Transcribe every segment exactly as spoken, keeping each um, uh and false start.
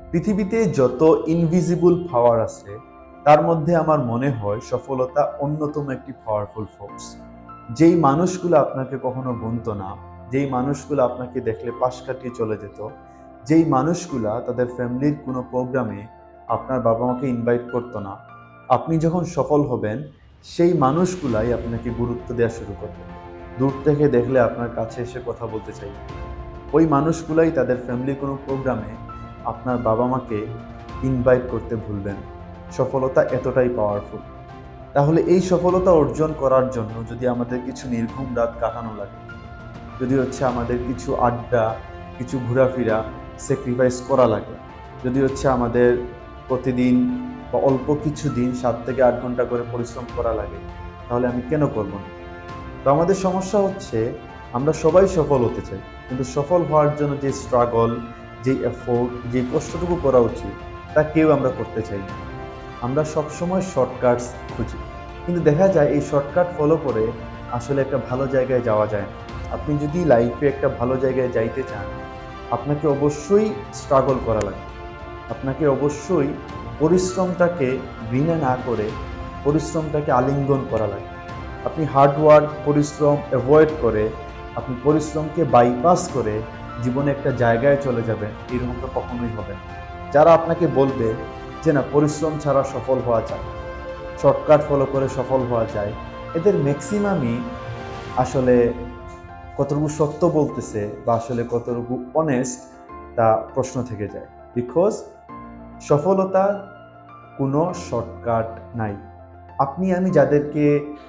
পৃথিবীতে যত ইনভিজিবল পাওয়ার আছে তার মধ্যে আমার মনে হয় সফলতা অন্যতম একটি পাওয়ারফুল ফোর্স। যেই মানুষগুলো আপনাকে কখনো গুনতো না, যেই মানুষগুলো আপনাকে দেখলে পাশ কাটিয়ে চলে যেত, যেই মানুষগুলা তাদের ফ্যামিলির কোনো প্রোগ্রামে আপনার বাবা মাকে ইনভাইট করতো না, আপনি যখন সফল হবেন সেই মানুষগুলাই আপনাকে গুরুত্ব দেওয়া শুরু করবে। দূর থেকে দেখলে আপনার কাছে এসে কথা বলতে চাইবে। ওই মানুষগুলাই তাদের ফ্যামিলির কোনো প্রোগ্রামে আপনার বাবা মাকে ইনভাইট করতে ভুলবেন। সফলতা এতটাই পাওয়ারফুল। তাহলে এই সফলতা অর্জন করার জন্য যদি আমাদের কিছু নির্ঘুম রাত কাটানো লাগে, যদি হচ্ছে আমাদের কিছু আড্ডা, কিছু ঘোরাফেরা স্যাক্রিফাইস করা লাগে, যদি হচ্ছে আমাদের প্রতিদিন বা অল্প কিছু দিন সাত থেকে আট ঘন্টা করে পরিশ্রম করা লাগে, তাহলে আমি কেন করব না? তো আমাদের সমস্যা হচ্ছে আমরা সবাই সফল হতে চাই, কিন্তু সফল হওয়ার জন্য যে স্ট্রাগল, যে এফোর্ট, যে কষ্টটুকু করা উচিত তা কেউ আমরা করতে চাই না। আমরা সবসময় শর্টকাটস খুঁজি, কিন্তু দেখা যায় এই শর্টকাট ফলো করে আসলে একটা ভালো জায়গায় যাওয়া যায় না। আপনি যদি লাইফে একটা ভালো জায়গায় যাইতে চান, আপনাকে অবশ্যই স্ট্রাগল করা লাগবে। আপনাকে অবশ্যই পরিশ্রমটাকে ঘৃণা না করে পরিশ্রমটাকে আলিঙ্গন করা লাগবে। আপনি হার্ডওয়ার্ক, পরিশ্রম অ্যাভয়েড করে, আপনি পরিশ্রমকে বাইপাস করে জীবনে একটা জায়গায় চলে যাবেন, এরকমটা কখনোই হবে না। যারা আপনাকে বলবে যে না, পরিশ্রম ছাড়া সফল হওয়া যায়, শর্টকাট ফলো করে সফল হওয়া যায়, এদের ম্যাক্সিমামই আসলে কতটুকু সত্য বলতেছে বা আসলে কতটুকু অনেস্ট তা প্রশ্ন থেকে যায়। বিকজ সফলতার কোনো শর্টকাট নাই। আপনি আমি যাদেরকে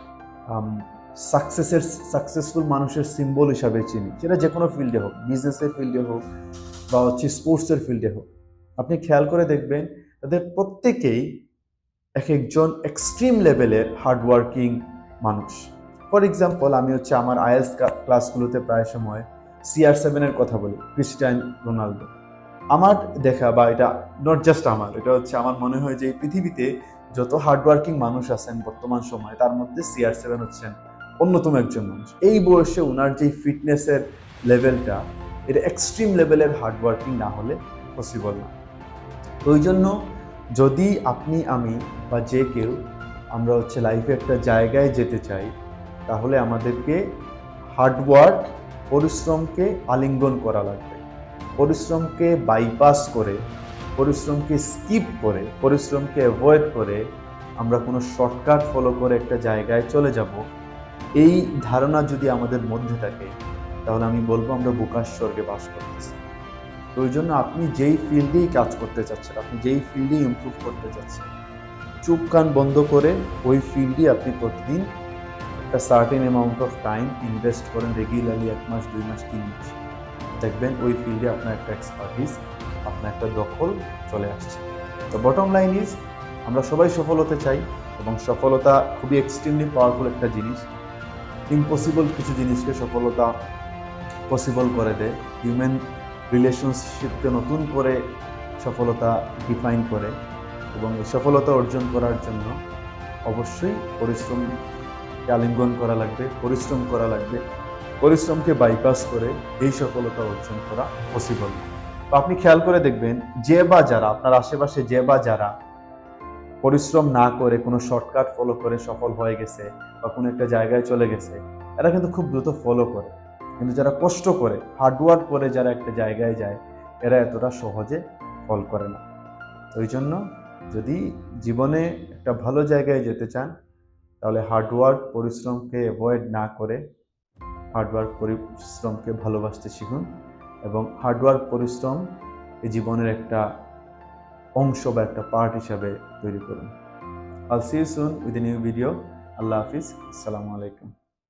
সাকসেসের সাকসেসফুল মানুষের সিম্বল হিসাবে চিনি, সেটা যে কোনো ফিল্ডে হোক, বিজনেসের ফিল্ডে হোক বা হচ্ছে স্পোর্টসের ফিল্ডে হোক, আপনি খেয়াল করে দেখবেন তাদের প্রত্যেকেই এক একজন এক্সট্রিম লেভেলের হার্ডওয়ার্কিং মানুষ। ফর এক্সাম্পল, আমি হচ্ছে আমার আইএলস ক্লাসগুলোতে প্রায় সময় সিআর সেভেনের কথা বলি, ক্রিস্টিয়ানো রোনালদো। আমার দেখা, বা এটা নট জাস্ট আমার, এটা হচ্ছে আমার মনে হয় যে পৃথিবীতে যত হার্ডওয়ার্কিং মানুষ আছেন বর্তমান সময়ে, তার মধ্যে সিআর সেভেন হচ্ছেন অন্যতম একজন মানুষ। এই বয়সে ওনার যে ফিটনেসের লেভেলটা, এটা এক্সট্রিম লেভেলের হার্ডওয়ার্কিং না হলে পসিবল না। তো ওই জন্য যদি আপনি, আমি বা যে কেউ আমরা হচ্ছে লাইফে একটা জায়গায় যেতে চাই, তাহলে আমাদেরকে হার্ডওয়ার্ক, পরিশ্রমকে আলিঙ্গন করা লাগবে। পরিশ্রমকে বাইপাস করে, পরিশ্রমকে স্কিপ করে, পরিশ্রমকে অ্যাভয়েড করে আমরা কোনো শর্টকাট ফলো করে একটা জায়গায় চলে যাব, এই ধারণা যদি আমাদের মধ্যে থাকে, তাহলে আমি বলবো আমরা বোকার স্বর্গে বাস করতেছি। তো ওই জন্য আপনি যেই ফিল্ডেই কাজ করতে চাচ্ছেন, আপনি যেই ফিল্ডেই ইমপ্রুভ করতে চাচ্ছেন, চুপ কান বন্ধ করে ওই ফিল্ডে আপনি প্রতিদিন একটা certain amount of time invest করেন, রেগুলারলি এক মাস, দুই মাস, তিন মাস, দেখবেন ওই ফিল্ডে আপনার একটা এক্সপার্টিস, আপনার একটা দখল চলে আসছে। তো বটম লাইন ইজ, আমরা সবাই সফল হতে চাই, এবং সফলতা খুবই এক্সট্রিমলি পাওয়ারফুল একটা জিনিস। ইম্পসিবল কিছু জিনিসকে সফলতা পসিবল করে দেয়। হিউম্যান রিলেশনশিপকে নতুন করে সফলতা ডিফাইন করে, এবং এই সফলতা অর্জন করার জন্য অবশ্যই পরিশ্রমকে আলিঙ্গন করা লাগবে, পরিশ্রম করা লাগবে। পরিশ্রমকে বাইপাস করে এই সফলতা অর্জন করা পসিবল না। তো আপনি খেয়াল করে দেখবেন, যে বা যারা আপনার আশেপাশে, যে বা যারা পরিশ্রম না করে কোনো শর্টকাট ফলো করে সফল হয়ে গেছে বা কোনো একটা জায়গায় চলে গেছে, এরা কিন্তু খুব দ্রুত ফলো করে। কিন্তু যারা কষ্ট করে, হার্ডওয়ার্ক করে যারা একটা জায়গায় যায়, এরা এতটা সহজে ফল করে না। ওই জন্য যদি জীবনে একটা ভালো জায়গায় যেতে চান, তাহলে হার্ডওয়ার্ক, পরিশ্রমকে অ্যাভয়েড না করে হার্ডওয়ার্ক, পরিশ্রমকে ভালোবাসতে শিখুন, এবং হার্ডওয়ার্ক, পরিশ্রম এই জীবনের একটা অংশ বা একটা পার্ট হিসাবে তৈরি করুন। I'll see you soon with a new video. আল্লাহ হাফিজ, আসসালামু আলাইকুম।